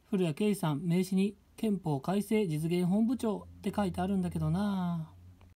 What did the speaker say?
古谷圭さん、名刺に憲法改正実現本部長って書いてあるんだけどな。